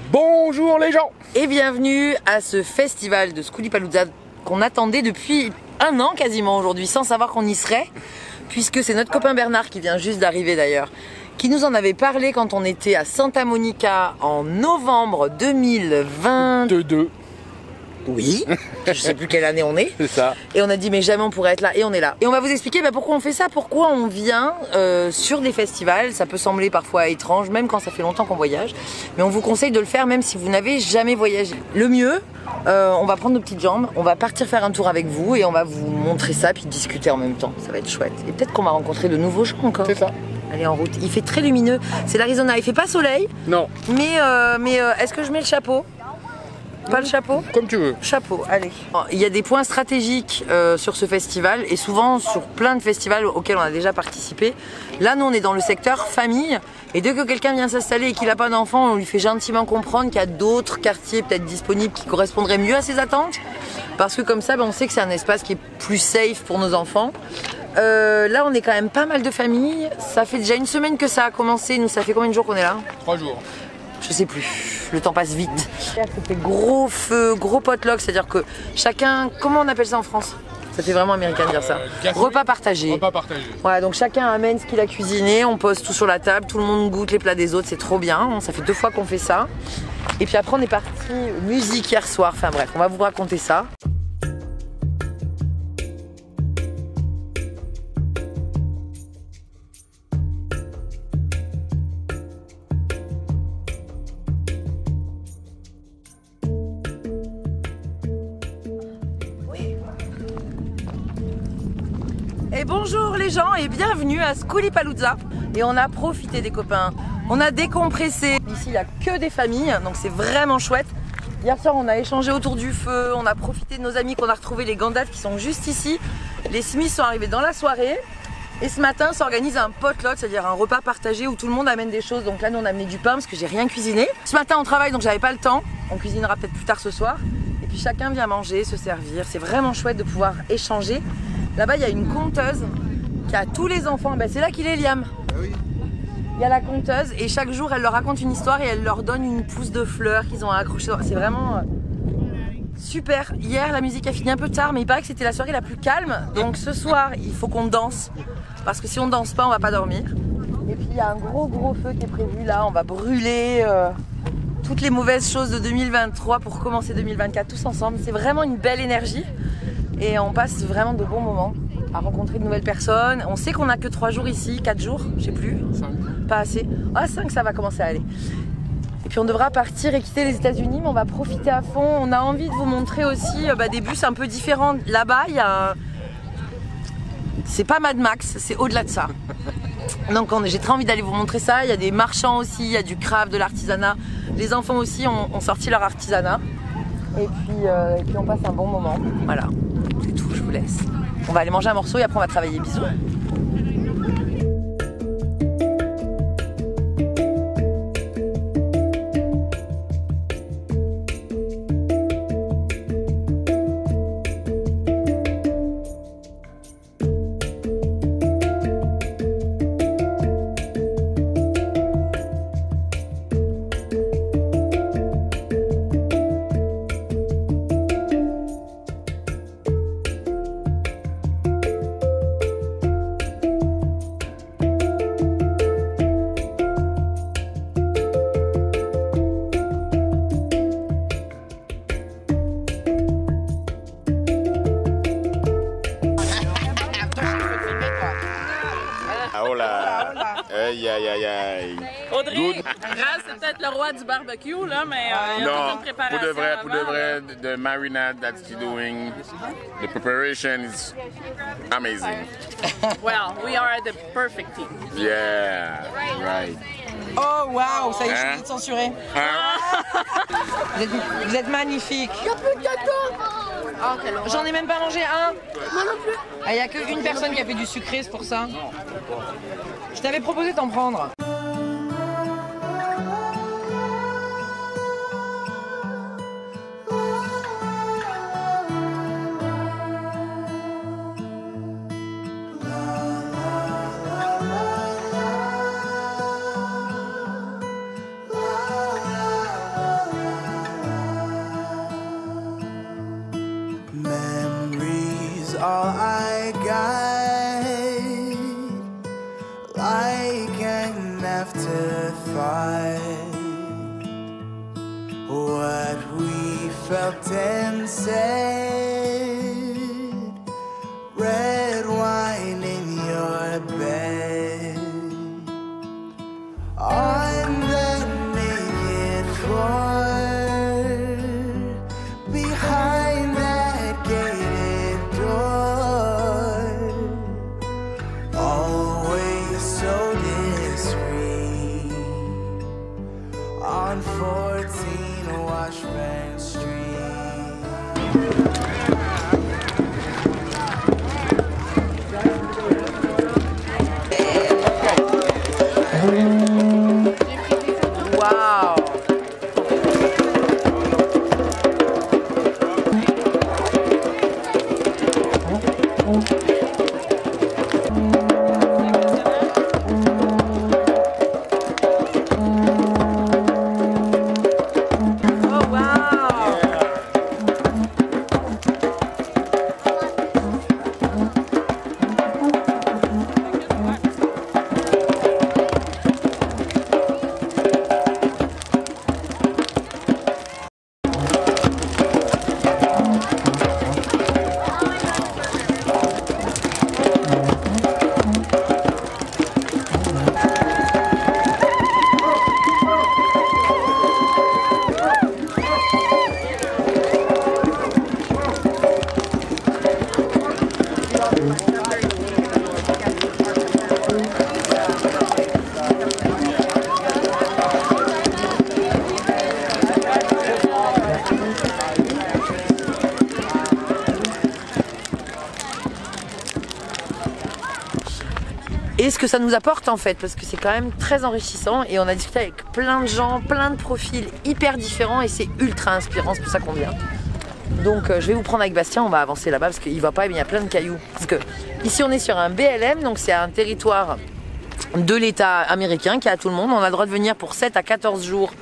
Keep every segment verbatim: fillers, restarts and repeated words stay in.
Bonjour les gens. Et bienvenue à ce festival de Skoulipalooza qu'on attendait depuis un an quasiment aujourd'hui, sans savoir qu'on y serait, puisque c'est notre copain Bernard qui vient juste d'arriver d'ailleurs, qui nous en avait parlé quand on était à Santa Monica en novembre deux mille vingt-deux. Oui, je sais plus quelle année on est. C'est ça. Et on a dit mais jamais on pourrait être là, et on est là. Et on va vous expliquer bah, pourquoi on fait ça, pourquoi on vient euh, sur des festivals. Ça peut sembler parfois étrange, même quand ça fait longtemps qu'on voyage. Mais on vous conseille de le faire même si vous n'avez jamais voyagé. Le mieux, euh, on va prendre nos petites jambes, on va partir faire un tour avec vous et on va vous montrer ça puis discuter en même temps. Ça va être chouette. Et peut-être qu'on va rencontrer de nouveaux gens encore. C'est ça. Allez en route. Il fait très lumineux. C'est l'Arizona. Il fait pas soleil. Non. Mais, euh, mais euh, est-ce que je mets le chapeau ? Pas le chapeau ? Comme tu veux. Chapeau, allez. Il y a des points stratégiques euh, sur ce festival et souvent sur plein de festivals auxquels on a déjà participé. Là, nous, on est dans le secteur famille et dès que quelqu'un vient s'installer et qu'il n'a pas d'enfant, on lui fait gentiment comprendre qu'il y a d'autres quartiers peut-être disponibles qui correspondraient mieux à ses attentes. Parce que comme ça, ben, on sait que c'est un espace qui est plus safe pour nos enfants. Euh, là, on est quand même pas mal de familles. Ça fait déjà une semaine que ça a commencé. Nous, ça fait combien de jours qu'on est là ? Trois jours. Je sais plus, le temps passe vite. C'était gros feu, gros potluck, c'est-à-dire que chacun, comment on appelle ça en France ? Ça fait vraiment américain de dire ça. Euh, repas partagé. Repas partagé. Voilà, donc chacun amène ce qu'il a cuisiné, on pose tout sur la table, tout le monde goûte les plats des autres, c'est trop bien. Ça fait deux fois qu'on fait ça. Et puis après on est parti musique hier soir, enfin bref, on va vous raconter ça. Et bonjour les gens et bienvenue à Skoulipalooza. Et on a profité des copains, on a décompressé. Ici il n'y a que des familles, donc c'est vraiment chouette. Hier soir on a échangé autour du feu, on a profité de nos amis qu'on a retrouvés, les Gandalf qui sont juste ici. Les Smiths sont arrivés dans la soirée. Et ce matin s'organise un potluck, c'est-à-dire un repas partagé où tout le monde amène des choses. Donc là nous on a amené du pain parce que j'ai rien cuisiné. Ce matin on travaille donc j'avais pas le temps, on cuisinera peut-être plus tard ce soir. Et puis chacun vient manger, se servir, c'est vraiment chouette de pouvoir échanger. Là-bas, il y a une conteuse qui a tous les enfants. Ben, c'est là qu'il est, Liam. Ah oui. Il y a la conteuse et chaque jour, elle leur raconte une histoire et elle leur donne une pousse de fleurs qu'ils ont accrochée. C'est vraiment euh, super. Hier, la musique a fini un peu tard, mais il paraît que c'était la soirée la plus calme. Donc ce soir, il faut qu'on danse. Parce que si on ne danse pas, on va pas dormir. Et puis, il y a un gros, gros feu qui est prévu là. On va brûler euh, toutes les mauvaises choses de deux mille vingt-trois pour commencer deux mille vingt-quatre tous ensemble. C'est vraiment une belle énergie. Et on passe vraiment de bons moments à rencontrer de nouvelles personnes. On sait qu'on n'a que trois jours ici, quatre jours, je sais plus. cinq. Pas assez. Ah, cinq, ça va commencer à aller. Et puis on devra partir et quitter les États-Unis, mais on va profiter à fond. On a envie de vous montrer aussi euh, bah, des bus un peu différents. Là-bas, il y a un... C'est pas Mad Max, c'est au-delà de ça. Donc j'ai très envie d'aller vous montrer ça. Il y a des marchands aussi, il y a du craft, de l'artisanat. Les enfants aussi ont, ont sorti leur artisanat. Et puis, euh, et puis on passe un bon moment. Voilà. C'est tout, je vous laisse. On va aller manger un morceau et après on va travailler. Bisous. Aïe, aïe, aïe, aïe. Audrey, Good. Raz, c'est peut-être le roi du barbecue, là, mais euh, il y a toute Non, une préparation. pour de vrai, pour de avant, vrai, the marinade that she's doing, the preparation is amazing. Well, we are the perfect team. Yeah, right. Oh waouh, ça y est, je Hein? suis obligée de censurer. Hein? Vous êtes, vous êtes magnifiques. J'en ai même pas mangé un. Moi non plus. Il n'y a qu'une personne qui a fait du sucré, c'est pour ça. Je t'avais proposé d'en prendre. what we felt and said. Red wine in your bed, on the naked floor, behind that gated door, always so discreet, on fourteen Washburn Street. Wow. Et ce que ça nous apporte en fait, parce que c'est quand même très enrichissant et on a discuté avec plein de gens, plein de profils hyper différents et c'est ultra inspirant, c'est pour ça qu'on vient. Donc euh, je vais vous prendre avec Bastien, on va avancer là-bas parce qu'il va pas, mais il y a plein de cailloux. Parce que ici on est sur un B L M, donc c'est un territoire de l'État américain qui est à tout le monde. On a le droit de venir pour sept à quatorze jours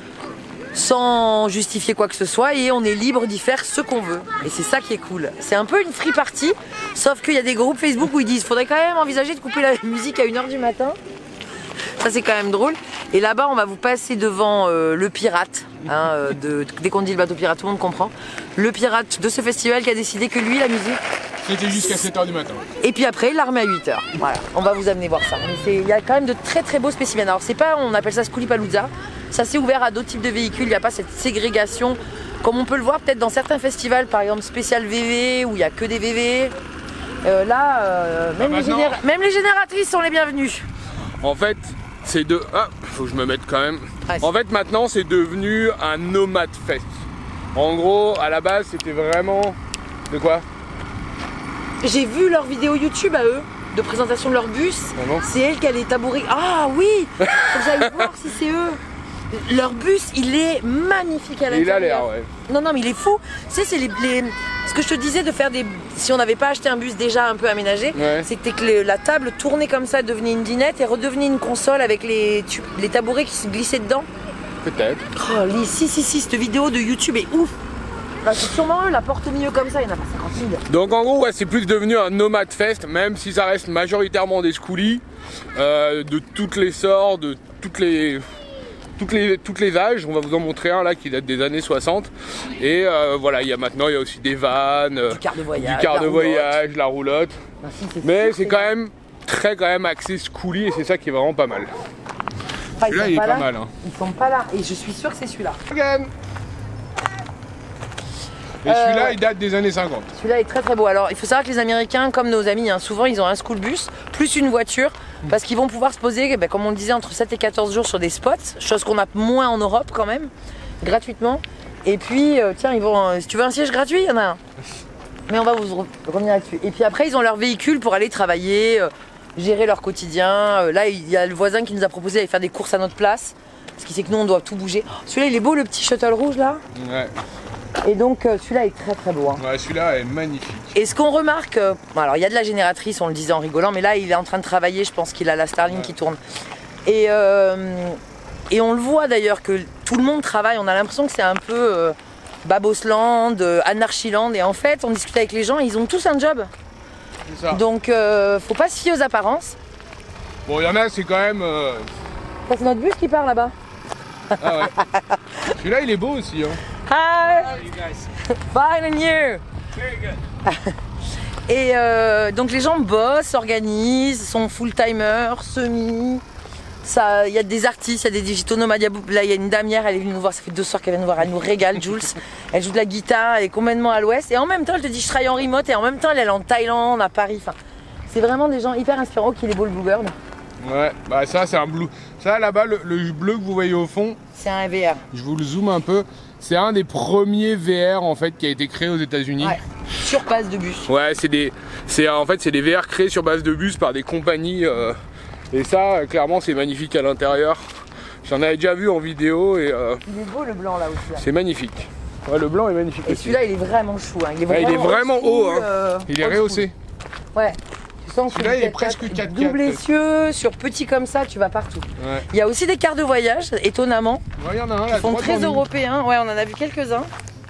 sans justifier quoi que ce soit et on est libre d'y faire ce qu'on veut. Et c'est ça qui est cool. C'est un peu une free party, sauf qu'il y a des groupes Facebook où ils disent faudrait quand même envisager de couper la musique à une heure du matin. Ça c'est quand même drôle. Et là-bas on va vous passer devant euh, le pirate. Hein, euh, de, dès qu'on dit le bateau pirate, tout le monde comprend. Le pirate de ce festival qui a décidé que lui, la musique... C'était jusqu'à sept heures du matin. Et puis après, il l'a remis à huit heures. Voilà, on va vous amener voir ça. Mais il y a quand même de très très beaux spécimens. Alors c'est pas, on appelle ça Skoolipalooza. Ça c'est ouvert à d'autres types de véhicules. Il n'y a pas cette ségrégation comme on peut le voir peut-être dans certains festivals, par exemple spécial V V, où il n'y a que des V V. Euh, là, euh, même, ah, les généra même les génératrices sont les bienvenues. En fait, c'est de... Ah, faut que je me mette quand même. Ah, en fait, maintenant, c'est devenu un nomade fest. En gros, à la base, c'était vraiment... De quoi? J'ai vu leur vidéo YouTube à eux, de présentation de leur bus. Ah c'est elle qui a les tabourets. Ah oui, faut que j'aille voir si c'est eux. Leur bus, il est magnifique à l'intérieur. Il a l'air, ouais. Non, non, mais il est fou. Tu sais, c'est les, les... ce que je te disais de faire des... Si on n'avait pas acheté un bus déjà un peu aménagé, ouais. C'était que les... la table tournait comme ça, devenait une dinette et redevenait une console avec les, les tabourets qui se glissaient dedans. Peut-être. Oh, les... si, si, si, cette vidéo de YouTube est ouf. Bah, c'est sûrement eux, la porte au milieu comme ça, il n'y en a pas cinquante mille. Donc en gros, ouais, c'est plus devenu un nomade fest, même si ça reste majoritairement des skoolies, euh, de toutes les sortes, de toutes les... Toutes les, toutes les âges. On va vous en montrer un là qui date des années soixante et euh, voilà, il y a maintenant il y a aussi des vannes, du car de voyage, du car de la, voyage roulotte. la roulotte, bah, si, mais c'est quand même très quand même axé schoolie et c'est ça qui est vraiment pas mal. Enfin, celui-là il est pas, pas là. mal hein. Ils sont pas là et je suis sûr que c'est celui-là. Again. Et euh, celui-là, il date des années cinquante. Celui-là est très très beau. Alors, il faut savoir que les Américains, comme nos amis, hein, souvent ils ont un school bus plus une voiture parce qu'ils vont pouvoir se poser, ben, comme on le disait, entre sept et quatorze jours sur des spots, chose qu'on a moins en Europe quand même, gratuitement. Et puis, euh, tiens, ils vont, euh, si tu veux un siège gratuit, il y en a un. Mais on va vous re revenir là-dessus. Et puis après, ils ont leur véhicule pour aller travailler, euh, gérer leur quotidien. Euh, là, il y a le voisin qui nous a proposé d'aller faire des courses à notre place parce qu'il sait que nous, on doit tout bouger. Oh, celui-là, il est beau, le petit shuttle rouge là. Ouais. Et donc euh, celui-là est très très beau. Hein. Ouais, celui-là est magnifique. Et ce qu'on remarque, euh, alors il y a de la génératrice, on le disait en rigolant, mais là il est en train de travailler, je pense qu'il a la Starlink ouais. qui tourne. Et, euh, et on le voit d'ailleurs que tout le monde travaille, on a l'impression que c'est un peu euh, Babosland, euh, Anarchyland, et en fait on discute avec les gens, ils ont tous un job. C'est ça. Donc euh, faut pas se fier aux apparences. Bon, il y en a, c'est quand même... Euh... C'est notre bus qui part là-bas. Ah ouais. Celui-là, il est beau aussi. Hein. Hi! Fine and you? Et euh, donc les gens bossent, s'organisent, sont full-timers, semi. Il y a des artistes, il y a des digitaux nomades. Là, il y a une dame hier, elle est venue nous voir, ça fait deux soirs qu'elle vient nous voir, elle nous régale, Jules. Elle joue de la guitare, elle est complètement à l'ouest. Et en même temps, elle te dit je travaille en remote et en même temps, elle est en Thaïlande, à Paris. Enfin, c'est vraiment des gens hyper inspirants. Qu'il est beau le Bluebird. Ouais, bah ça c'est un blue. Ça là-bas, le, le bleu que vous voyez au fond, c'est un V R. Je vous le zoome un peu. C'est un des premiers V R en fait qui a été créé aux États-Unis. Ouais, sur base de bus. Ouais, c'est des, c'est en fait c'est des V R créés sur base de bus par des compagnies. Euh, et ça, clairement, c'est magnifique à l'intérieur. J'en avais déjà vu en vidéo et. Euh, il est beau le blanc là aussi. C'est magnifique. Ouais, le blanc est magnifique. Et aussi. celui-là, il est vraiment chou. Hein. Il est vraiment, ouais, il est vraiment haut. Hein. Euh, il est rehaussé. Ouais. Celui-là, il est presque quatre quatre. Double essieu, sur petit comme ça, tu vas partout. Ouais. Il y a aussi des cars de voyage, étonnamment. Ouais, il y en a un là. Qui sont très européens. Ouais, on en a vu quelques-uns.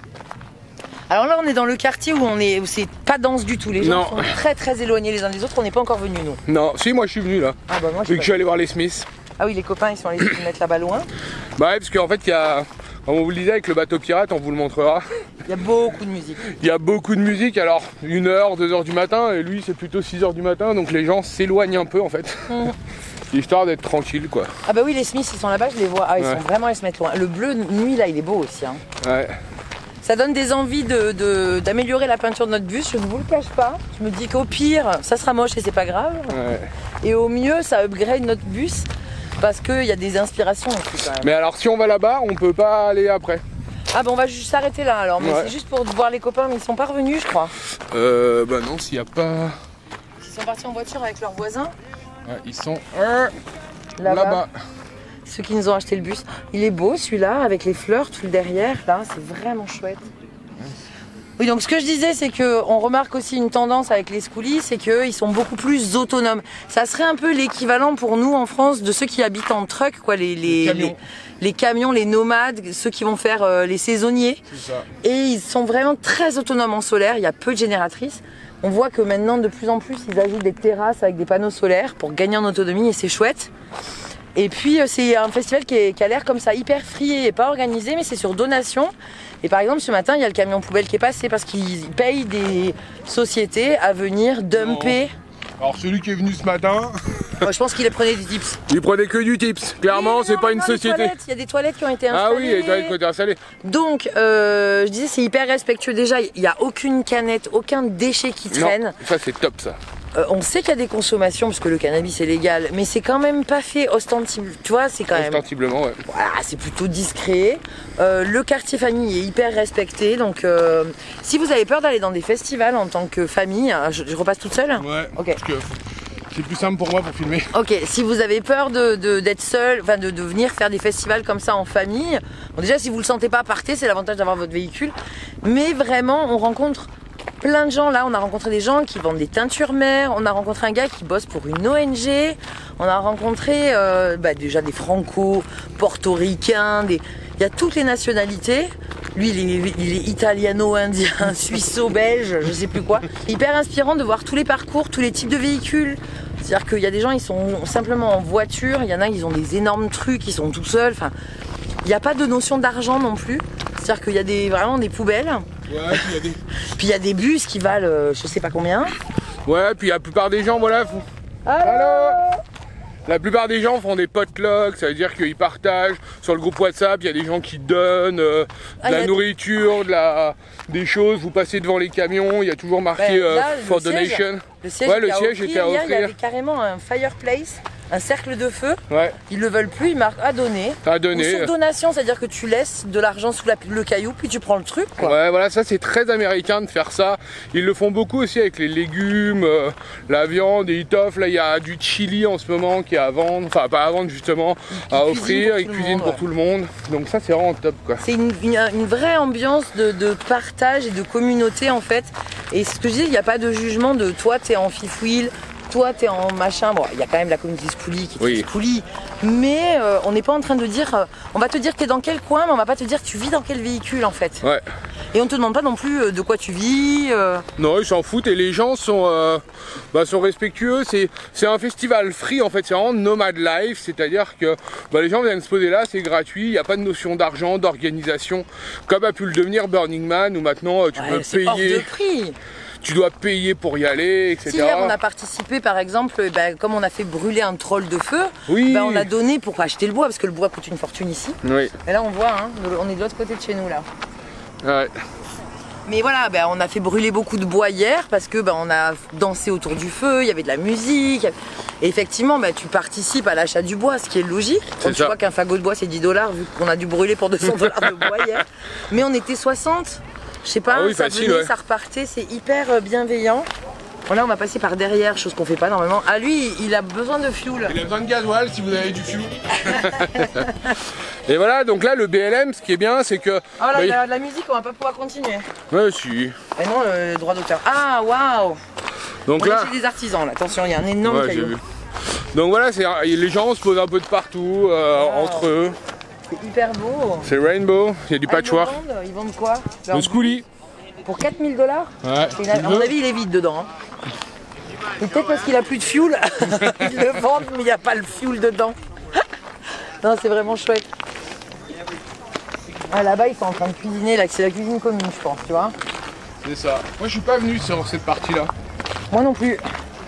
Alors là, on est dans le quartier où on est, où c'est pas dense du tout. Les gens non. sont très très éloignés les uns des autres. On n'est pas encore venus nous. Non, si moi je suis venu là. Ah bah moi je. Vu que je suis allé voir les Smiths. Ah oui, les copains ils sont allés se mettre là-bas loin. Bah ouais, parce qu'en fait il y a, comme on vous le disait avec le bateau pirate, on vous le montrera. Il y a beaucoup de musique. Il y a beaucoup de musique. Alors une heure, deux heures du matin, et lui c'est plutôt six heures du matin, donc les gens s'éloignent un peu en fait. Mmh. Histoire d'être tranquille quoi. Ah bah oui, les Smiths ils sont là-bas, je les vois. Ah ils ouais. sont vraiment à se mettre loin. Le bleu nuit là, il est beau aussi. Hein. Ouais. Ça donne des envies de, de, d'améliorer la peinture de notre bus, je ne vous le cache pas. Je me dis qu'au pire, ça sera moche et c'est pas grave. Ouais. Et au mieux, ça upgrade notre bus parce qu'il y a des inspirations aussi quand même. Mais alors si on va là-bas, on peut pas aller après. Ah bah on va juste s'arrêter là alors, mais ouais. c'est juste pour voir les copains, mais ils sont pas revenus je crois. Euh bah non, s'il n'y a pas... Ils sont partis en voiture avec leurs voisins. Ouais, ils sont euh, là-bas. Là-bas. Ceux qui nous ont acheté le bus. Il est beau celui-là, avec les fleurs tout le derrière, là, c'est vraiment chouette. Oui, donc ce que je disais, c'est qu'on remarque aussi une tendance avec les Skoolies, c'est qu'ils sont beaucoup plus autonomes. Ça serait un peu l'équivalent pour nous en France de ceux qui habitent en truck, quoi, les, les, les, camions. les, les camions, les nomades, ceux qui vont faire euh, les saisonniers. C'est ça. Et ils sont vraiment très autonomes en solaire, il y a peu de génératrices. On voit que maintenant, de plus en plus, ils ajoutent des terrasses avec des panneaux solaires pour gagner en autonomie et c'est chouette. Et puis c'est un festival qui, est, qui a l'air comme ça hyper free et pas organisé, mais c'est sur donation. Et par exemple ce matin il y a le camion poubelle qui est passé parce qu'ils payent des sociétés à venir dumper. Non. Alors celui qui est venu ce matin... Moi, je pense qu'il prenait du tips. Il prenait que du tips, clairement oui, c'est pas une société. Il y a des toilettes qui ont été installées. Ah oui, il y a des toilettes qui ont été installées. Donc euh, je disais c'est hyper respectueux déjà, il n'y a aucune canette, aucun déchet qui traîne. Non, ça c'est top ça. Euh, on sait qu'il y a des consommations parce que le cannabis est légal, mais c'est quand même pas fait ostensiblement. Tu vois, c'est quand même. Ostensiblement, ouais. Voilà, c'est plutôt discret. Euh, le quartier famille est hyper respecté, donc euh, si vous avez peur d'aller dans des festivals en tant que famille, je, je repasse toute seule. Ouais. Ok. Parce que c'est plus simple pour moi pour filmer. Ok. Si vous avez peur de, de, d'être seul, enfin de, de venir faire des festivals comme ça en famille, bon, déjà si vous le sentez pas, partez. C'est l'avantage d'avoir votre véhicule. Mais vraiment, on rencontre plein de gens là, on a rencontré des gens qui vendent des teintures mères, on a rencontré un gars qui bosse pour une O N G, on a rencontré euh, bah, déjà des franco, portoricains, des... il y a toutes les nationalités. Lui il est, il est italiano-indien, suisseau-belge, je sais plus quoi. Hyper inspirant de voir tous les parcours, tous les types de véhicules. C'est-à-dire qu'il y a des gens, ils sont simplement en voiture, il y en a, ils ont des énormes trucs, ils sont tout seuls. Enfin, il n'y a pas de notion d'argent non plus. C'est-à-dire qu'il y a des, vraiment des poubelles. Ouais, puis il y a des... Puis il y a des bus qui valent euh, je sais pas combien. Ouais, puis la plupart des gens, voilà, font... Allô Allô La plupart des gens font des potlucks, ça veut dire qu'ils partagent. Sur le groupe WhatsApp, il y a des gens qui donnent euh, de ah, la nourriture, de la... des choses. Vous passez devant les camions, il y a toujours marqué ben, là, euh, for donation. Le siège, ouais, le siège était à offrir. Il y avait carrément un fireplace, un cercle de feu. Ouais. Ils le veulent plus, ils marquent à donner. À donner. Ou sur donation, c'est-à-dire que tu laisses de l'argent sous la, le caillou, puis tu prends le truc. Quoi. Ouais, voilà, ça c'est très américain de faire ça. Ils le font beaucoup aussi avec les légumes, euh, la viande, et ils t'offrent. Là, il y a du chili en ce moment qui est à vendre, enfin pas à vendre justement, ils à offrir. Ils cuisinent pour tout le monde. Donc ça c'est vraiment top quoi. C'est une, une, une vraie ambiance de, de partage et de communauté en fait. Et ce que je dis, il n'y a pas de jugement de toi t'es en fifouille, toi t'es en machin. Bon, il y a quand même la communauté Skoolie qui est oui. Skoolie, mais euh, on n'est pas en train de dire, euh, on va te dire t'es dans quel coin, mais on va pas te dire tu vis dans quel véhicule en fait. Ouais. Et on te demande pas non plus euh, de quoi tu vis. Euh... Non, ils s'en foutent et les gens sont, euh, bah, sont respectueux. C'est un festival free en fait, c'est vraiment nomad life, c'est-à-dire que bah, les gens viennent se poser là, c'est gratuit, il n'y a pas de notion d'argent, d'organisation, comme a pu le devenir Burning Man où maintenant tu ouais, peux payer. Hors de prix. Tu dois payer pour y aller, et cetera. Si hier on a participé par exemple, bah, comme on a fait brûler un troll de feu, oui. bah, on a donné pour acheter le bois, parce que le bois coûte une fortune ici. Oui. Et là on voit, hein, on est de l'autre côté de chez nous là. Ouais. Mais voilà, bah, on a fait brûler beaucoup de bois hier parce que bah, on a dansé autour du feu, il y avait de la musique. Et effectivement, bah, tu participes à l'achat du bois, ce qui est logique. Quand tu vois qu'un fagot de bois c'est dix dollars, vu qu'on a dû brûler pour deux cents dollars de bois hier. Mais on était soixante, je sais pas, ah oui, ça facile, venait, ouais. ça repartait, c'est hyper bienveillant. Bon, là on va passer par derrière, chose qu'on fait pas normalement. Ah lui, il a besoin de fuel. Il a besoin de gasoil si vous avez du fuel. Et voilà, donc là le B L M, ce qui est bien, c'est que... Ah là, bah, il y a de la musique, on va pas pouvoir continuer. Ouais, si. Et non, le droit d'auteur. Ah, waouh. Donc on là... est chez des artisans là, attention, il y a un énorme ouais, caillou. Vu. Donc voilà, les gens se posent un peu de partout, euh, wow. entre eux. C'est hyper beau. C'est rainbow, il y a du ah, patchwork. Ils vendent, ils vendent quoi? Le schoolie. Pour quatre mille dollars? Ouais. À mon avis, il est vide dedans. Hein. Et peut-être parce qu'il a plus de fuel, ils le vendent, mais il n'y a pas le fuel dedans. Non, c'est vraiment chouette. Ah, là-bas, ils sont en train de cuisiner, là, c'est la cuisine commune, je pense, tu vois. C'est ça. Moi, je suis pas venu sur cette partie-là. Moi non plus.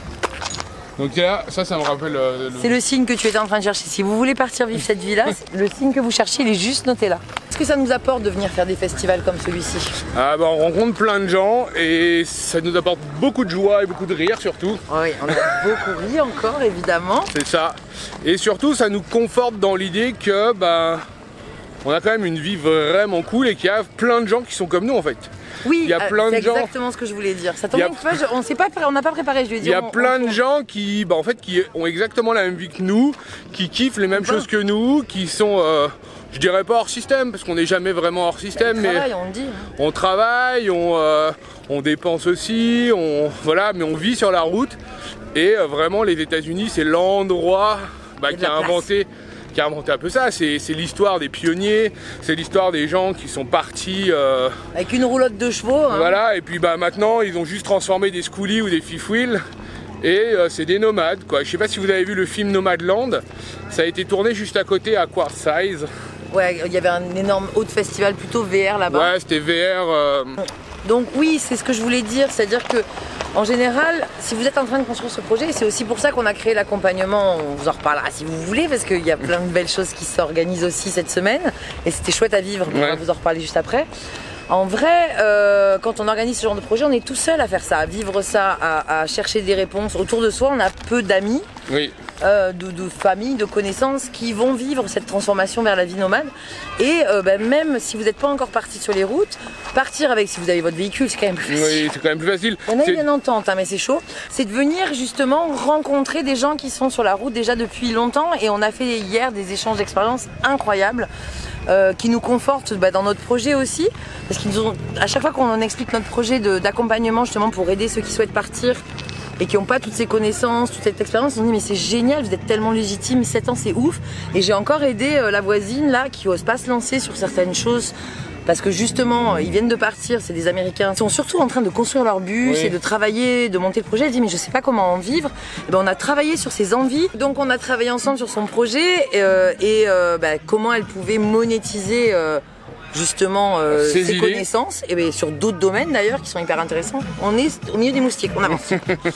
Donc là, ça, ça me rappelle... Euh, le... C'est le signe que tu étais en train de chercher. Si vous voulez partir vivre cette vie-là, le signe que vous cherchez, il est juste noté là. Qu'est-ce que ça nous apporte de venir faire des festivals comme celui-ci? Ah bah, on rencontre plein de gens et ça nous apporte beaucoup de joie et beaucoup de rire surtout. Oui, on a beaucoup ri encore, évidemment. C'est ça. Et surtout, ça nous conforte dans l'idée que bah, on a quand même une vie vraiment cool et qu'il y a plein de gens qui sont comme nous en fait. Oui, il y a plein c'est de gens. exactement ce que je voulais dire. Ça tombe a... une fois, je... on s'est pas, on n'a pas préparé. Je lui ai dit. Il y a on, plein on... de gens qui, bah, en fait, qui ont exactement la même vie que nous, qui kiffent les mêmes bon. choses que nous, qui sont, euh, je dirais pas hors système, parce qu'on n'est jamais vraiment hors système, bah, mais travaille, on, le dit. on travaille, on, euh, on dépense aussi, on, voilà, mais on vit sur la route. Et euh, vraiment, les États-Unis, c'est l'endroit bah, qui a inventé. qui a inventé un peu ça, c'est l'histoire des pionniers, c'est l'histoire des gens qui sont partis... Euh, avec une roulotte de chevaux. Hein. Voilà, et puis bah, maintenant ils ont juste transformé des schoolies ou des fifth wheels, et euh, c'est des nomades quoi. Je sais pas si vous avez vu le film Nomadland, ça a été tourné juste à côté à Quartzsite. Ouais, il y avait un énorme autre festival plutôt V R là-bas. Ouais, c'était V R. Euh... Donc oui, c'est ce que je voulais dire, c'est-à-dire que en général, si vous êtes en train de construire ce projet, c'est aussi pour ça qu'on a créé l'accompagnement, on vous en reparlera si vous voulez, parce qu'il y a plein de belles choses qui s'organisent aussi cette semaine, et c'était chouette à vivre, ouais. On va vous en reparler juste après. En vrai, euh, quand on organise ce genre de projet, on est tout seul à faire ça, à vivre ça, à, à chercher des réponses. Autour de soi, on a peu d'amis. Oui. Euh, de, de familles, de connaissances qui vont vivre cette transformation vers la vie nomade. Et euh, bah, même si vous n'êtes pas encore parti sur les routes, partir avec, si vous avez votre véhicule, c'est quand même plus facile. Oui, c'est quand même plus facile. Il y en a une entente, hein, mais c'est chaud. C'est de venir justement rencontrer des gens qui sont sur la route déjà depuis longtemps. Et on a fait hier des échanges d'expériences incroyables. Euh, qui nous confortent bah, dans notre projet aussi, parce qu'ils ont, à chaque fois qu'on explique notre projet d'accompagnement justement pour aider ceux qui souhaitent partir et qui n'ont pas toutes ces connaissances, toute cette expérience, ils ont dit mais c'est génial, vous êtes tellement légitime, sept ans c'est ouf. Et j'ai encore aidé euh, la voisine là qui n'ose pas se lancer sur certaines choses. Parce que justement, ils viennent de partir, c'est des Américains. Ils sont surtout en train de construire leur bus oui. et de travailler, de monter le projet. Elle dit mais je sais pas comment en vivre. Et ben, on a travaillé sur ses envies. Donc on a travaillé ensemble sur son projet euh, et euh, bah, comment elle pouvait monétiser euh, justement euh, ses idées. Connaissances. Et ben, sur d'autres domaines d'ailleurs qui sont hyper intéressants. On est au milieu des moustiques, on avance.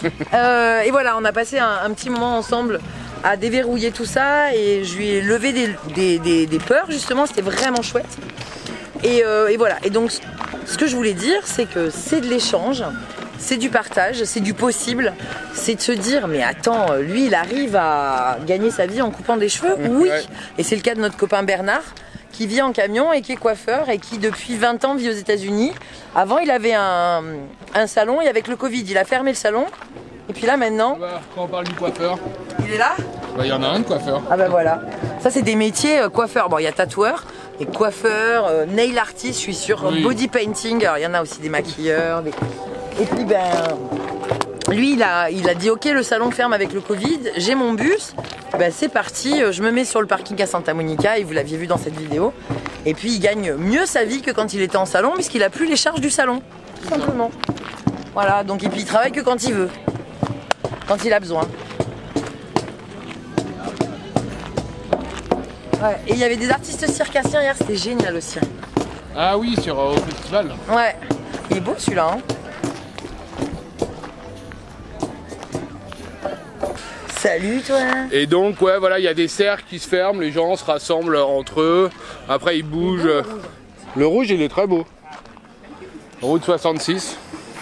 euh, et voilà, on a passé un, un petit moment ensemble à déverrouiller tout ça et je lui ai levé des, des, des, des peurs justement. C'était vraiment chouette. Et, euh, et voilà, et donc ce que je voulais dire, c'est que c'est de l'échange, c'est du partage, c'est du possible, c'est de se dire mais attends, lui il arrive à gagner sa vie en coupant des cheveux, oui, ouais. Et c'est le cas de notre copain Bernard qui vit en camion et qui est coiffeur et qui depuis vingt ans vit aux États-Unis. Avant il avait un, un salon et avec le Covid il a fermé le salon. Et puis là maintenant... Bah, quand on parle du coiffeur... Il est là? Bah il y en a un de coiffeur. Ah bah voilà. Ça c'est des métiers euh, coiffeurs. Bon il y a tatoueur, et coiffeur, euh, nail artist je suis sûre, oui. Body painting, alors il y en a aussi des maquilleurs. Des... Et puis ben... Lui il a, il a dit ok le salon ferme avec le Covid, j'ai mon bus, bah, c'est parti, je me mets sur le parking à Santa Monica et vous l'aviez vu dans cette vidéo. Et puis il gagne mieux sa vie que quand il était en salon puisqu'il a plus les charges du salon, tout simplement. Voilà, donc et puis il travaille que quand il veut, quand il a besoin. Ouais, et il y avait des artistes circassiens hier, c'était génial aussi. Ah oui, sur euh, au festival. Ouais, il est beau celui-là. Hein. Salut toi. Et donc ouais voilà, il y a des cercles qui se ferment, les gens se rassemblent entre eux, après ils bougent. Le rouge, le rouge il est très beau. Route soixante-six.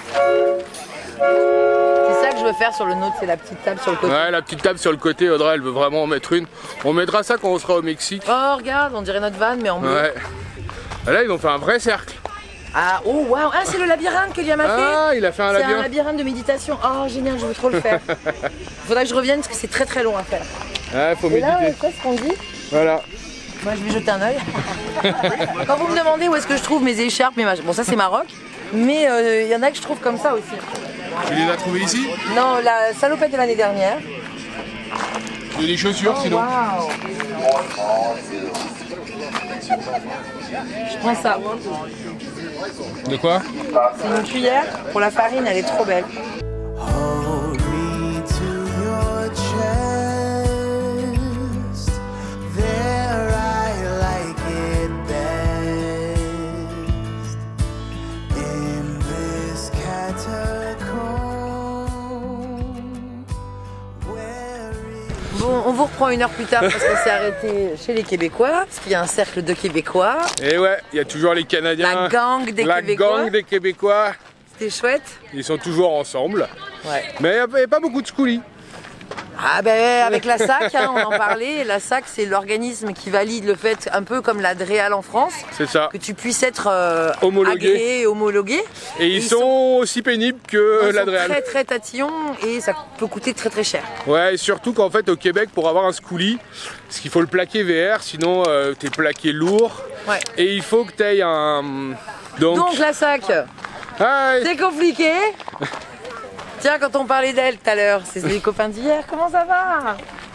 C'est ça que je veux faire sur le nôtre, c'est la petite table sur le côté. Ouais, la petite table sur le côté, Audrey elle veut vraiment en mettre une. On mettra ça quand on sera au Mexique. Oh regarde, on dirait notre van mais en bleu. Ouais. Et là ils ont fait un vrai cercle. Ah oh waouh, ah c'est le labyrinthe que Liam a fait. Ah il a fait un labyrinthe. C'est un labyrinthe de méditation. Oh génial, je veux trop le faire. Faudra que je revienne parce que c'est très très long à faire. Ouais, faut Et méditer. là, qu'est-ce qu'on dit? Voilà. Moi je vais jeter un œil. Quand vous me demandez où est-ce que je trouve mes écharpes, mes machins, bon ça c'est Maroc, mais il euh, y en a que je trouve comme ça aussi. Tu les as trouvés ici? Non, la salopette de l'année dernière. Il y a des chaussures Oh, sinon. wow. Je prends ça. De quoi? C'est une cuillère pour la farine, elle est trop belle. Hold me to your chest. There I like it best. In this catacomb. Where is Bon, on vous reprend une heure plus tard parce qu'on s'est arrêté chez les Québécois, parce qu'il y a un cercle de Québécois. Et ouais, il y a toujours les Canadiens. La gang des la Québécois. gang des Québécois. C'était chouette. Ils sont toujours ensemble. Ouais. Mais il n'y a pas beaucoup de schoolis. Ah ben avec la S A C, hein, on en parlait. La S A C, c'est l'organisme qui valide le fait, un peu comme la DREAL en France, C'est ça. que tu puisses être euh, Homologué. agréé et homologué. Et ils, sont, aussi pénibles que Ils sont l'Adréal. très très tatillons et ça peut coûter très très cher. Ouais, et surtout qu'en fait au Québec, pour avoir un schoolie, parce qu'il faut le plaquer V R, sinon euh, t'es plaqué lourd. Ouais. Et il faut que t'aies un. Donc, Donc la S A C, Ah, ouais. c'est compliqué. Tiens, quand on parlait d'elle tout à l'heure, c'est les copains d'hier, comment ça va?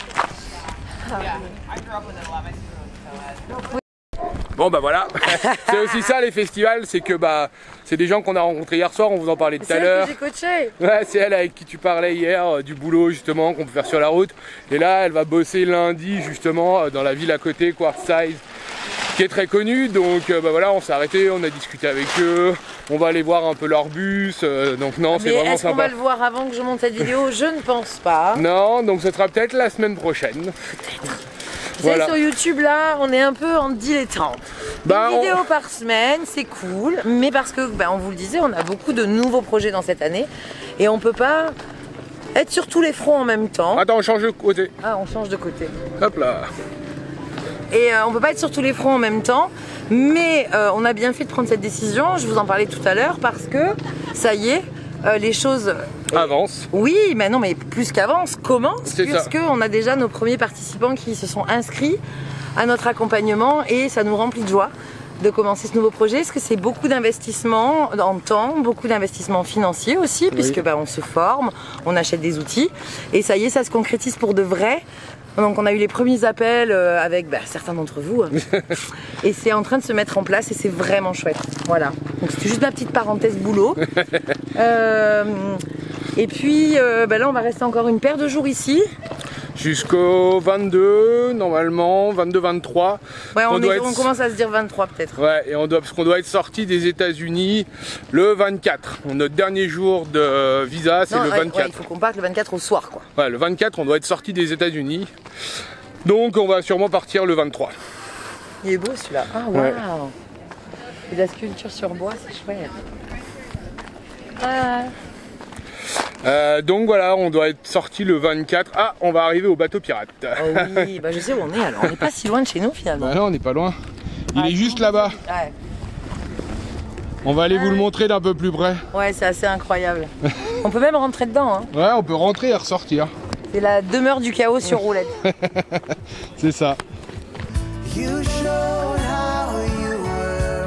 Bon bah voilà, c'est aussi ça les festivals, c'est que bah c'est des gens qu'on a rencontrés hier soir, on vous en parlait tout C'est à elle l'heure. que j'ai coaché. Ouais, c'est elle avec qui tu parlais hier, euh, du boulot justement qu'on peut faire sur la route. Et là, elle va bosser lundi justement euh, dans la ville à côté, Quartzsite, qui est très connue. Donc euh, bah voilà, on s'est arrêté, on a discuté avec eux, on va aller voir un peu leur bus. euh, donc non, c'est Mais vraiment est-ce qu'on sympa. va le voir avant que je monte cette vidéo? Je ne pense pas. Non, donc ce sera peut-être la semaine prochaine. Vous savez, Voilà. sur YouTube là, on est un peu en dilettante. Bah, Une on- vidéo par semaine, c'est cool, mais parce que, bah, on vous le disait, on a beaucoup de nouveaux projets dans cette année et on peut pas être sur tous les fronts en même temps. Attends, on change de côté. Ah, on change de côté. Hop là. Et euh, on peut pas être sur tous les fronts en même temps, mais euh, on a bien fait de prendre cette décision. Je vous en parlais tout à l'heure parce que ça y est, euh, les choses. Avance. Oui, mais non, mais plus qu'avance, commence, C'est ça. puisqu'on a déjà nos premiers participants qui se sont inscrits à notre accompagnement et ça nous remplit de joie de commencer ce nouveau projet, parce que c'est beaucoup d'investissement en temps, beaucoup d'investissement financier aussi, puisque bah, on se forme, on achète des outils, et ça y est, ça se concrétise pour de vrai. Donc on a eu les premiers appels euh, avec bah, certains d'entre vous, et c'est en train de se mettre en place et c'est vraiment chouette. Voilà, donc c'était juste ma petite parenthèse boulot. Euh, et puis euh, bah, là on va rester encore une paire de jours ici. Jusqu'au vingt-deux, normalement, vingt-deux vingt-trois. Ouais, on, doit est- être- on commence à se dire vingt-trois peut-être. Ouais, et on doit, parce qu'on doit être sorti des États-Unis le vingt-quatre. Notre dernier jour de visa, c'est Non, le ouais, ouais, vingt-quatre. il faut qu'on parte le vingt-quatre au soir quoi. Ouais, le vingt-quatre, on doit être sorti des États-Unis. Donc, on va sûrement partir le vingt-trois. Il est beau celui-là. Ah waouh. Ouais. Et de la sculpture sur bois, c'est chouette. Ah. Euh, donc voilà, on doit être sorti le vingt-quatre. Ah, on va arriver au bateau pirate. Oh oui, bah je sais où on est alors. On n'est pas si loin de chez nous finalement. Bah là, on n'est pas loin. Il Ah, est juste là-bas. Ouais, On va aller vous le montrer d'un peu plus près. ouais c'est assez incroyable. On peut même rentrer dedans. Hein. Ouais, on peut rentrer et ressortir. C'est la demeure du chaos sur roulette. C'est ça. You showed how you were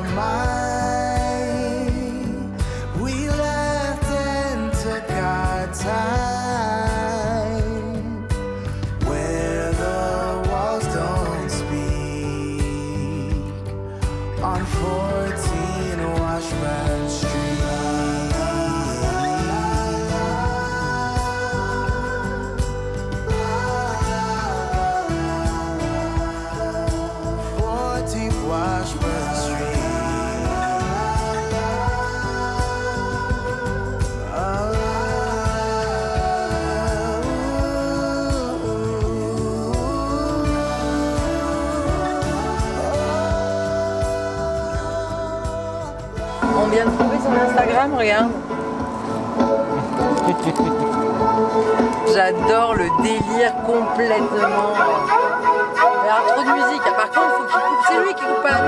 mine. We left and took our time. Where the vient de trouver son Instagram, regarde. J'adore le délire complètement. Il y a trop de musique. Par contre, il faut qu'il coupe. C'est lui qui coupe pas la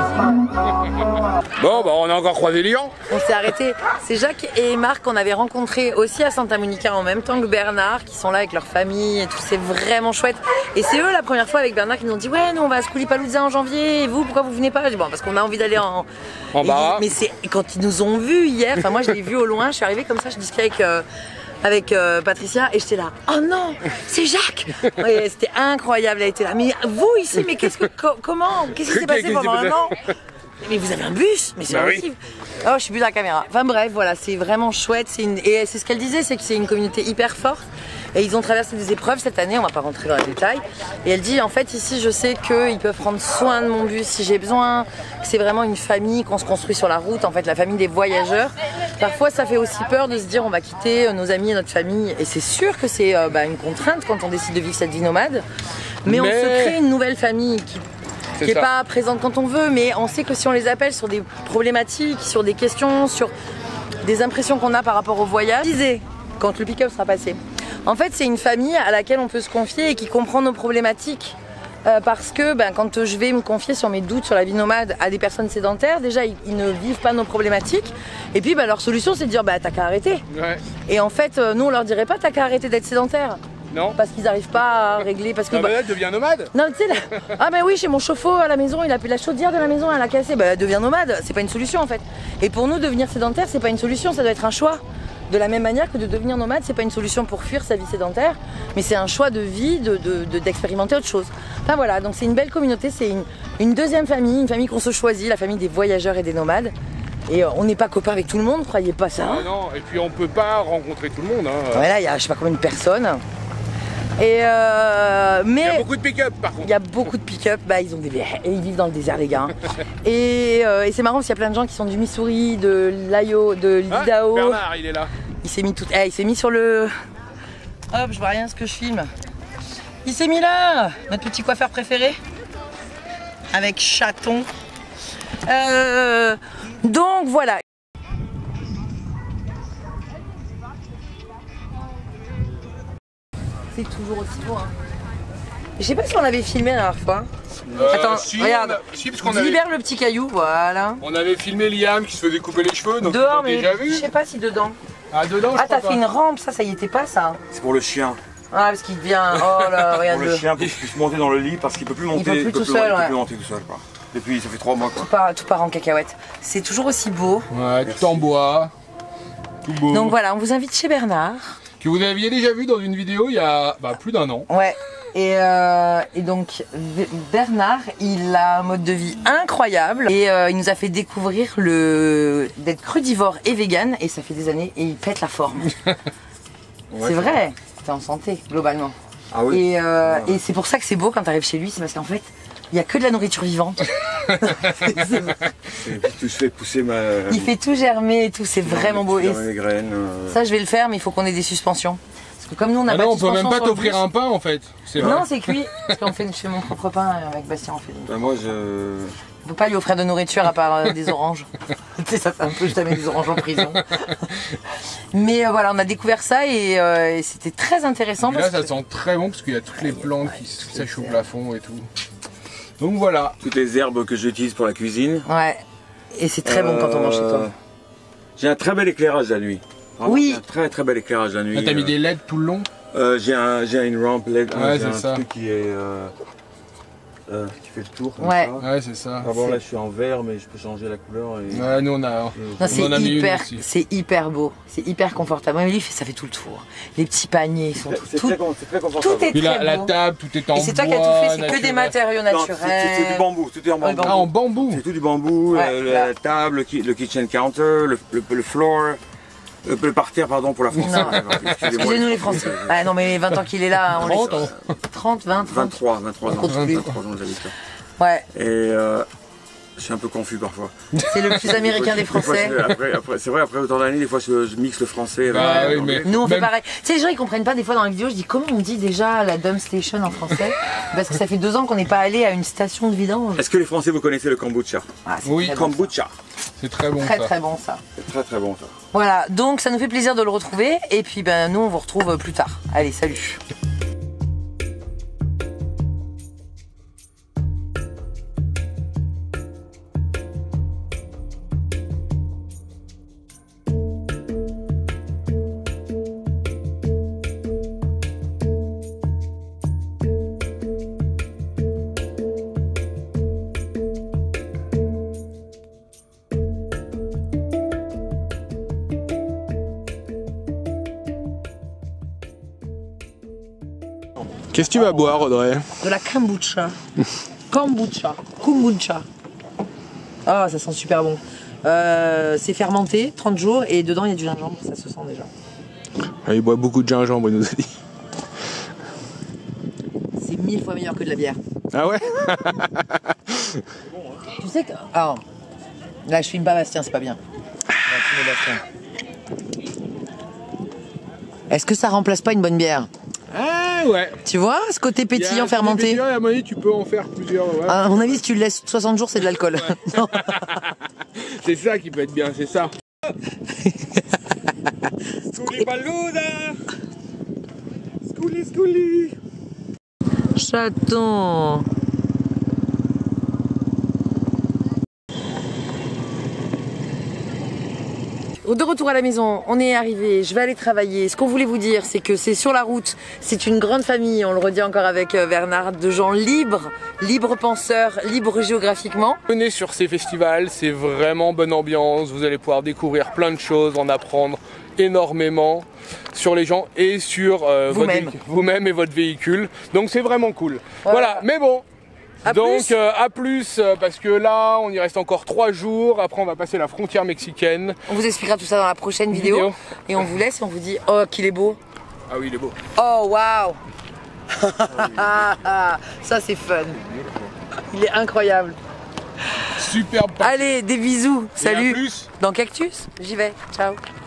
musique. Bon, bah on a encore croisé Lyon. On s'est arrêté. C'est Jacques et Marc qu'on avait rencontrés aussi à Santa Monica en même temps que Bernard, qui sont là avec leur famille et tout. C'est vraiment chouette. Et c'est eux la première fois avec Bernard qui nous ont dit ouais, nous on va à Skoulipalooza en janvier. Et vous, pourquoi vous venez pas? J'ai dit bon, parce qu'on a envie d'aller en. En bas. Mais c'est quand ils nous ont vus hier. Enfin moi je l'ai vu au loin. Je suis arrivée comme ça. Je discutais avec. Euh, avec euh, Patricia et j'étais là, oh non, c'est Jacques. Ouais, c'était incroyable, elle était là, mais vous ici, mais qu'est-ce que, co comment, qu'est-ce qui s'est passé pendant un an? Mais vous avez un bus, mais c'est bah impossible. Oui. Oh, je suis plus dans la caméra. Enfin bref, voilà, c'est vraiment chouette, c'est une... et c'est ce qu'elle disait, c'est que c'est une communauté hyper forte. Et ils ont traversé des épreuves cette année, on va pas rentrer dans les détails. Et elle dit, en fait, ici, je sais qu'ils peuvent prendre soin de mon bus si j'ai besoin. Que c'est vraiment une famille qu'on se construit sur la route, en fait, la famille des voyageurs. Parfois, ça fait aussi peur de se dire, on va quitter nos amis et notre famille. Et c'est sûr que c'est euh, bah, une contrainte quand on décide de vivre cette vie nomade. Mais, mais... on se crée une nouvelle famille qui qui n'est pas présente quand on veut, mais on sait que si on les appelle sur des problématiques, sur des questions, sur des impressions qu'on a par rapport au voyage, disait quand le pick-up sera passé. En fait, c'est une famille à laquelle on peut se confier et qui comprend nos problématiques. Euh, parce que ben, quand je vais me confier sur mes doutes sur la vie nomade à des personnes sédentaires, déjà ils, ils ne vivent pas nos problématiques. Et puis ben, leur solution c'est de dire bah, t'as qu'à arrêter. Ouais. Et en fait, euh, nous on leur dirait pas t'as qu'à arrêter d'être sédentaire. Non. Parce qu'ils n'arrivent pas à régler. Parce que non, bah, elle devient nomade. Non, tu sais, là... ah, ben oui, chez mon chauffe-eau à la maison, il a la chaudière de la maison, elle a cassé. Bah, elle devient nomade. C'est pas une solution en fait. Et pour nous, devenir sédentaire, c'est pas une solution, ça doit être un choix. De la même manière que de devenir nomade, c'est pas une solution pour fuir sa vie sédentaire, mais c'est un choix de vie, de, de, de, d'expérimenter autre chose. Enfin voilà, donc c'est une belle communauté, c'est une, une deuxième famille, une famille qu'on se choisit, la famille des voyageurs et des nomades. Et on n'est pas copains avec tout le monde, croyez pas ça. Ah non, et puis on peut pas rencontrer tout le monde. Hein. Ouais, là, il y a je sais pas combien de personnes. Et euh, mais il y a beaucoup de pick-up par contre. Il y a beaucoup de pick-up, bah ils ont des et ils vivent dans le désert les gars. et, euh, et c'est marrant parce qu'il y a plein de gens qui sont du Missouri, de l'Iowa, de l'Idaho. Ah, Bernard, il est là. Il s'est mis tout, eh, il s'est mis sur le. Hop, je vois rien ce que je filme. Il s'est mis là, notre petit coiffeur préféré, avec chaton. Euh, donc voilà. C'est toujours aussi beau. Hein. Je sais pas si on l'avait filmé la dernière fois. Euh, Attends, si, regarde. A... Si, parce qu'on libère avait... le petit caillou, voilà. On avait filmé Liam qui se faisait couper les cheveux, donc dehors, mais déjà vu. Je sais pas si dedans. Ah, dedans, je Ah, t'as pas. fait une rampe, ça, ça y était pas ça. C'est pour le chien. Ah, parce qu'il devient. Oh là, regarde. Pour le chien, pour qu'il puisse monter dans le lit parce qu'il peut plus monter. Il peut plus il peut tout plus, seul, il peut ouais. plus monter tout seul, quoi. Depuis, ça fait trois mois, quoi. Tout part, tout part en cacahuète. C'est toujours aussi beau. Ouais, tout en bois. Tout beau. Donc voilà, on vous invite chez Bernard. Que vous aviez déjà vu dans une vidéo il y a bah, plus d'un an. Ouais. Et, euh, et donc Bernard, il a un mode de vie incroyable et euh, il nous a fait découvrir le d'être crudivore et vegan et ça fait des années et il pète la forme. Ouais, c'est vrai, t'es en santé globalement. Ah oui. Et, euh, ouais, ouais. et c'est pour ça que c'est beau quand t'arrives chez lui, c'est parce qu'en fait il n'y a que de la nourriture vivante. Et puis tout se fait pousser ma. Il fait tout germer et tout, c'est vraiment beau. Et les graines. Euh... ça je vais le faire, mais il faut qu'on ait des suspensions. Parce que comme nous on a ah pas non, de on peut même pas t'offrir un pain en fait. C'est non, c'est cuit. Parce qu'on fait chez mon propre pain avec Bastien, on fait. Bah moi je. On peut pas lui offrir de nourriture à part euh, des oranges. Tu sais, ça fait un peu, je t'amène des oranges en prison. Mais euh, voilà, on a découvert ça et, euh, et c'était très intéressant. Et là, parce ça que... sent très bon parce qu'il y a toutes les plantes qui sèchent au plafond et tout. Donc voilà. Toutes les herbes que j'utilise pour la cuisine. Ouais. Et c'est très euh... bon quand on mange chez toi. J'ai un très bel éclairage la nuit. Vraiment, oui. Un très très bel éclairage la nuit. Là, t'as mis des L E D tout le long. euh, J'ai un, une rampe L E D. Ouais, j'ai un ça. truc qui est. Euh... Euh, qui fait le tour comme ouais. ça. Ouais, c'est ça. Ah bon, là je suis en vert mais je peux changer la couleur. Et... Ouais, nous on a. Non, c'est hyper, c'est hyper beau, c'est hyper confortable. Moi, lui, ça fait tout le tour. Les petits paniers, ils sont c'est tout, très, très confortable. Tout est Puis très la, beau. la table, tout est en bois. Et c'est toi qui as tout fait, c'est que des matériaux naturels. C'est du bambou, tout est en bambou. Ah, en bambou. C'est tout du bambou, ouais, euh, la table, le kitchen counter, le, le, le floor. Le parterre, pardon, pour la française. Excusez-nous les Français. Ah non, mais vingt ans qu'il est là. On trente ans. trente, vingt, trente. vingt-trois, vingt-trois ans. vingt-trois ans, j'habite là. Ouais. Et euh, je suis un peu confus parfois. C'est le plus américain des Français. Après, après, c'est vrai, après autant d'années, des fois je, je mixe le français. Bah, là, oui, mais nous on même... fait pareil. Tu sais, les gens ils comprennent pas des fois dans la vidéo, je dis comment on dit déjà la dump station en français. Parce que ça fait deux ans qu'on n'est pas allé à une station de vidange. Est-ce que les Français vous connaissez le kombucha? Ah, oui, bon, kombucha. C'est très bon Très ça. très bon ça. C'est très très bon ça. Voilà, donc ça nous fait plaisir de le retrouver. Et puis ben nous on vous retrouve plus tard. Allez, salut. Qu'est-ce que tu vas boire, Audrey? De la kombucha. Kombucha. Kombucha. Ah, ça sent super bon. Euh, c'est fermenté, trente jours, et dedans il y a du gingembre, ça se sent déjà. Ah, il boit beaucoup de gingembre, il nous a dit. C'est mille fois meilleur que de la bière. Ah ouais? Tu sais que... Ah, là je filme pas Bastien, c'est pas bien. Je vais filmer Bastien. Est-ce que ça remplace pas une bonne bière? Ah ouais. Tu vois, ce côté pétillant fermenté. Et à mon avis, tu peux en faire plusieurs. Ouais. À mon avis, si tu le laisses soixante jours, c'est de l'alcool. Non. C'est ça qui peut être bien, c'est ça. Scouli Palouda. Scouli, scouli. Chaton. De retour à la maison, on est arrivé, je vais aller travailler. Ce qu'on voulait vous dire, c'est que c'est sur la route, c'est une grande famille, on le redit encore avec Bernard, de gens libres, libres penseurs, libres géographiquement. Venez sur ces festivals, c'est vraiment bonne ambiance, vous allez pouvoir découvrir plein de choses, en apprendre énormément sur les gens et sur euh, vous-même vous-même et votre véhicule. Donc c'est vraiment cool. Voilà, voilà. Mais bon. À Donc plus. Euh, à plus euh, parce que là on y reste encore trois jours, après on va passer la frontière mexicaine. On vous expliquera tout ça dans la prochaine vidéo, vidéo. Et on vous laisse et on vous dit oh qu'il est beau. Ah oui il est beau. Oh waouh. Ça c'est fun. Il est incroyable. Superbe. Allez des bisous. Et salut. à plus. Dans Cactus, j'y vais. Ciao.